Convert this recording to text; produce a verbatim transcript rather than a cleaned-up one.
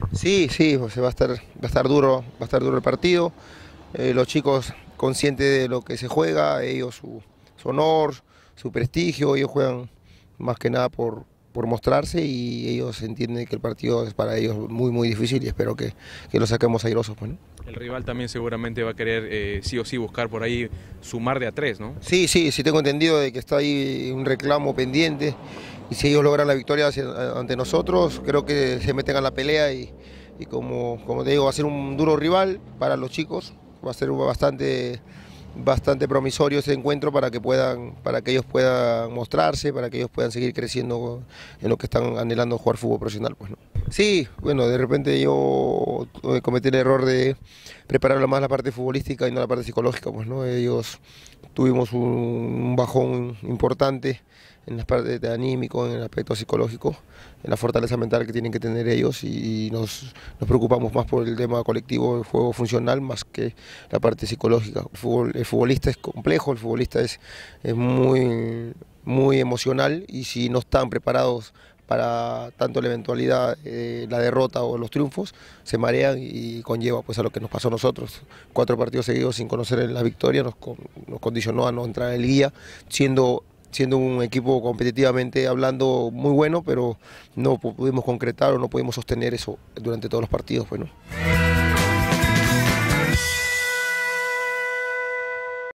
Sí, sí, o sea, va a estar, va a estar duro, va a estar duro el partido. Eh, los chicos conscientes de lo que se juega, ellos su, su honor, su prestigio, ellos juegan más que nada por, por mostrarse y ellos entienden que el partido es para ellos muy muy difícil y espero que, que lo saquemos airosos, pues, ¿no? El rival también seguramente va a querer eh, sí o sí buscar por ahí sumar de a tres, ¿no? Sí, sí, sí tengo entendido de que está ahí un reclamo pendiente y si ellos logran la victoria hacia- ante nosotros, creo que se meten a la pelea y, y como, como te digo, va a ser un duro rival para los chicos, va a ser bastante, bastante promisorio ese encuentro para que puedan, para que ellos puedan mostrarse, para que ellos puedan seguir creciendo en lo que están anhelando jugar fútbol profesional, pues, ¿no? Sí, bueno, de repente yo eh, cometí el error de preparar más la parte futbolística y no la parte psicológica, pues, ¿no? Ellos tuvimos un, un bajón importante en la parte de anímico, en el aspecto psicológico, en la fortaleza mental que tienen que tener ellos y nos, nos preocupamos más por el tema colectivo, el juego funcional, más que la parte psicológica. El, fútbol, el futbolista es complejo, el futbolista es, es muy, muy emocional y si no están preparados para tanto la eventualidad, eh, la derrota o los triunfos, se marean y conlleva pues a lo que nos pasó a nosotros. Cuatro partidos seguidos sin conocer la victoria nos, nos condicionó a no entrar en liguilla, siendo siendo un equipo competitivamente hablando muy bueno, pero no pudimos concretar o no pudimos sostener eso durante todos los partidos, pues, ¿no?